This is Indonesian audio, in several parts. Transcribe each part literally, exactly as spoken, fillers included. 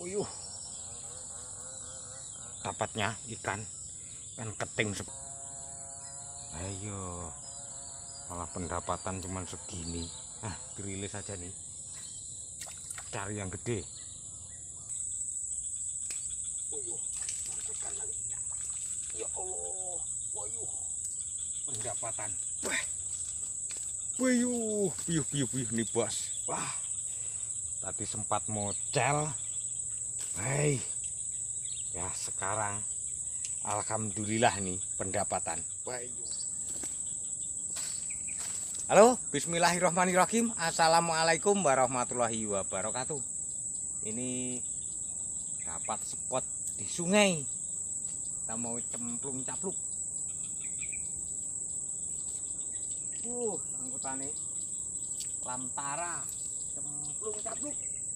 Uyuh, dapatnya ikan kan keting. Ayo, malah pendapatan cuman segini. Nah, dirilis aja nih, cari yang gede. Uyuh, masukkan lagi. Ya Allah, wuyuh, pendapatan. Wah, wuyuh, piyuh piyuh piyuh nih bos. Wah, tadi sempat mocel. Hei, ya sekarang alhamdulillah nih pendapatan. Wuyuh. Halo, bismillahirrahmanirrahim. Assalamualaikum warahmatullahi wabarakatuh. Ini dapat spot di sungai. Kita mau cemplung capluk. Uh, angkutannya Lamtara cemplung capluk.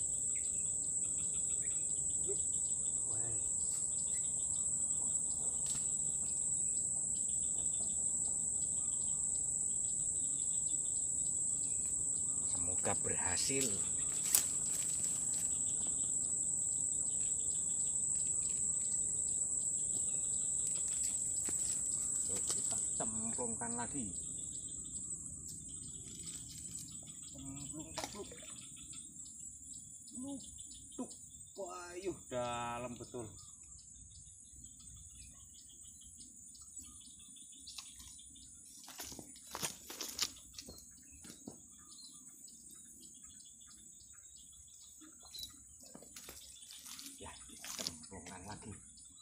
Semoga berhasil. Yuk kita cemplungkan lagi. Cemplung capluk. Nutuk. Wayuh, dalam betul. Ya, kita cemplungkan lagi.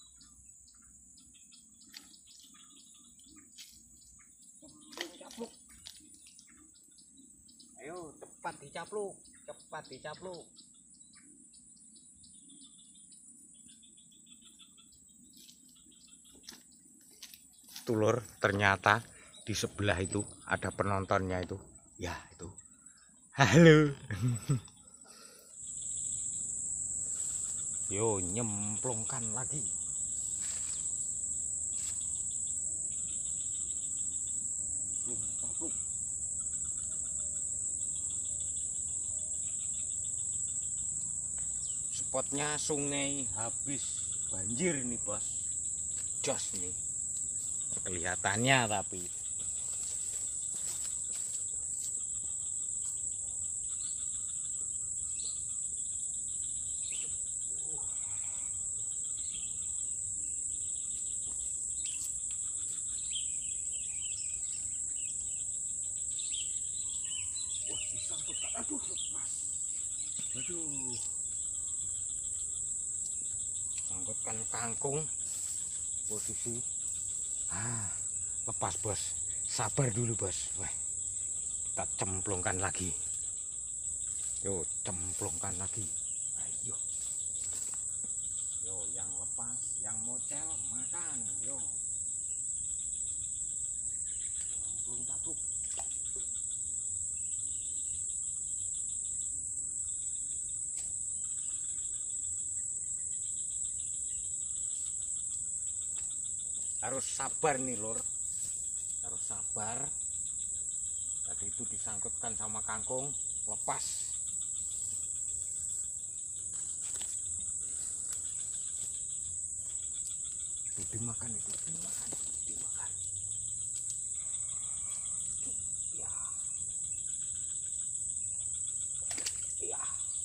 Cemplung capluk. Ayo, cepat dicapluk, cepat dicapluk. Tulur, ternyata di sebelah itu ada penontonnya itu. Ya, itu. Halo. Yo, nyemplungkan lagi. Spotnya sungai habis banjir nih bos. Jos nih kelihatannya, tapi wah, disangkut. Aduh, lepas. Aduh, sangkutkan kangkung posisi. Ah, lepas bos, sabar dulu bos. Wah, kita cemplungkan lagi. Yo, cemplungkan lagi. Ayo, yo, yang lepas, yang mocel makan. Yo, cemplung capluk. Harus sabar nih lur, harus sabar. Tadi itu disangkutkan sama kangkung, lepas. Itu dimakan, itu dimakan, dimakan. Ya, ya,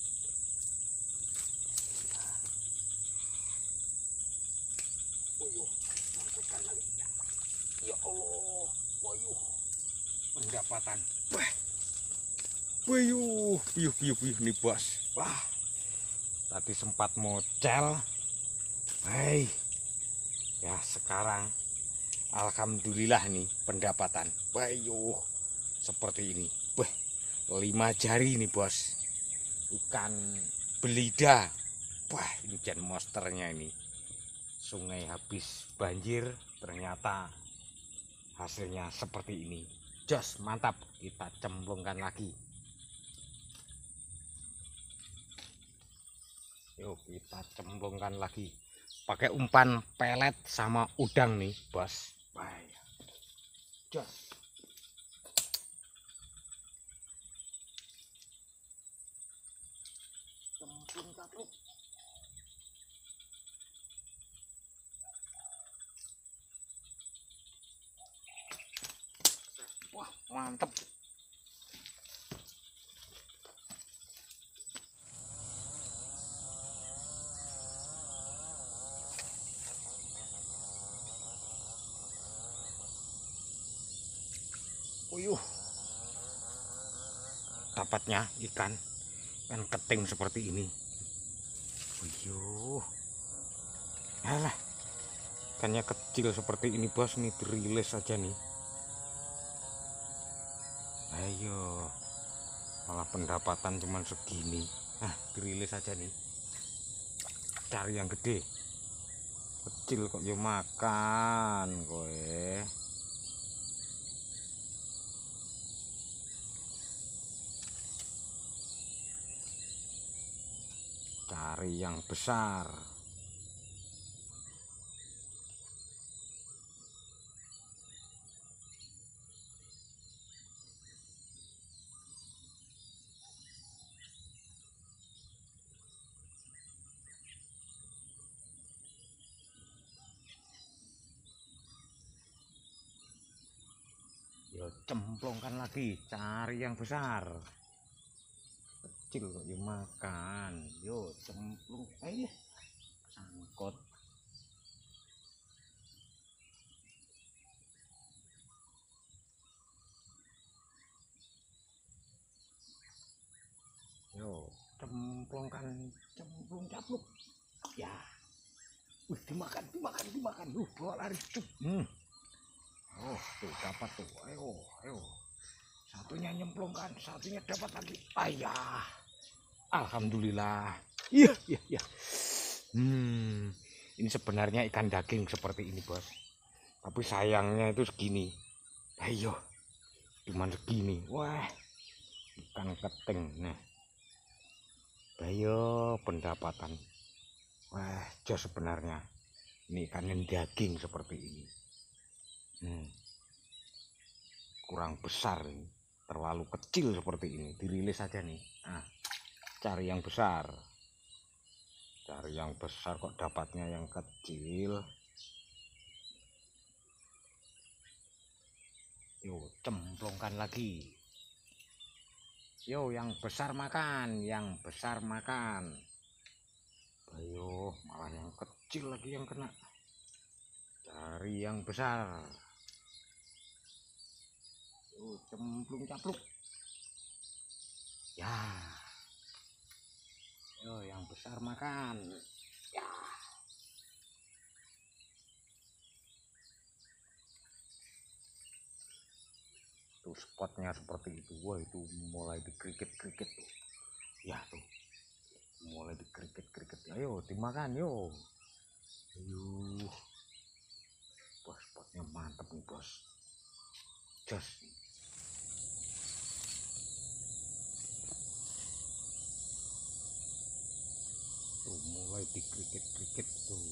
ya. Wuyuh, sangkutkan lagi. Ya Allah, wuyuh, pendapatan. Wah, wuyuh, piyuh piyuh piyuh nih bos. Wah, tadi sempat mocel. Hei, ya sekarang alhamdulillah nih pendapatan. Wayuh, seperti ini. Wah, lima jari nih bos. Ikan belida. Wah, ini jan monsternya ini. Sungai habis banjir, ternyata hasilnya seperti ini. Jos, mantap. Kita cemplungkan lagi. Yuk, kita cemplungkan lagi. Pakai umpan pelet sama udang nih bos. Wah, jos. Cemplung capluk. mantep. Uyuh, dapatnya ikan ikan keting seperti ini. Uyuh, alah, ikannya kecil seperti ini bos, nih dirilis saja nih. Ayo, malah pendapatan cuman segini. Ah, dirilis saja nih. Cari yang gede. Kecil kok yo makan kowe. Cari yang besar. Yo cemplungkan lagi, cari yang besar. Kecil kok yo makan. Yo cemplung, eh sangkut. Yo cemplungkan, cemplung capluk. Ya, wih dimakan, dimakan, dimakan. Uh, bawa lari cup. Hmm. Oh, tuh dapat tuh. Ayo, ayo. Satunya nyemplungkan, satunya dapat lagi. Ayah. Alhamdulillah. Iya, iya, iya. Hmm. Ini sebenarnya ikan daging seperti ini, bos. Tapi sayangnya itu segini. Ayo. Cuman segini. Wah. Ikan keting. Nah. Ayo, pendapatan. Wah, jos sebenarnya. Ini ikan yang daging seperti ini. Hmm. Kurang besar ini, terlalu kecil seperti ini, dirilis saja nih. Nah, cari yang besar, cari yang besar kok dapatnya yang kecil. Yo cemplungkan lagi. Yo yang besar makan, yang besar makan. Ayo malah yang kecil lagi yang kena. Cari yang besar. Yo cemplung capluk. Ya. Yo yang besar makan. Ya. Tuh spotnya seperti itu. Wah itu mulai dikrikit-krikit tuh. Ya tuh mulai dikrikit-krikit. Ayo dimakan yo. Ayo. Wah spotnya mantep nih bos. Jos. Tuh mulai dikrikit-krikit tuh.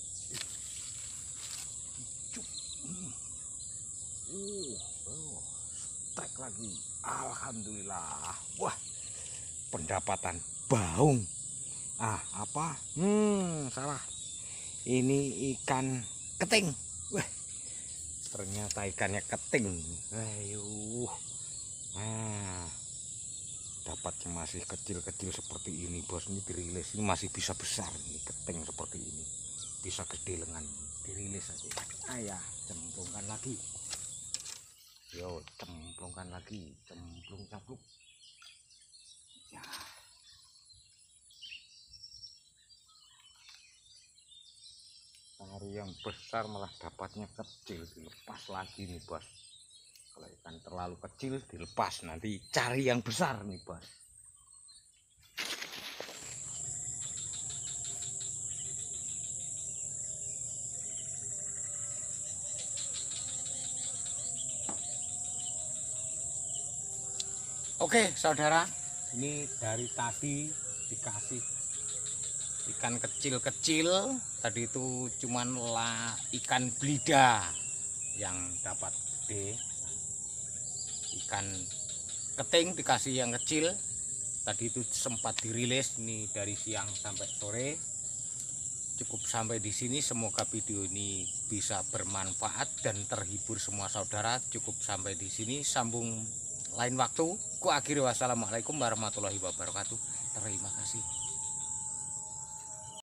Uh, oh, stek lagi. Alhamdulillah. Wah, pendapatan baung. Ah, apa? Hmm, salah. Ini ikan keting. Wah, ternyata ikannya keting. Ayo. Nah, dapatnya masih kecil-kecil seperti ini, bos. Ini dirilis. Ini masih bisa besar. Ini keting seperti ini. Bisa gede lengan. Dirilis aja. Ayah, cemplungkan lagi. Yo cemplungkan lagi, cemplung capluk. Ya. Cari yang besar malah dapatnya kecil, dilepas lagi nih bos. Kalau ikan terlalu kecil dilepas, nanti cari yang besar nih bos. Oke saudara, ini dari tadi dikasih ikan kecil-kecil. Tadi itu cuman lah ikan belida yang dapat gede. Ikan keting dikasih yang kecil. Tadi itu sempat dirilis ini dari siang sampai sore. cukup sampai di sini. Semoga video ini bisa bermanfaat dan terhibur semua saudara. Cukup sampai di sini, sambung lain waktu. Ku akhiri, wassalamualaikum warahmatullahi wabarakatuh. Terima kasih.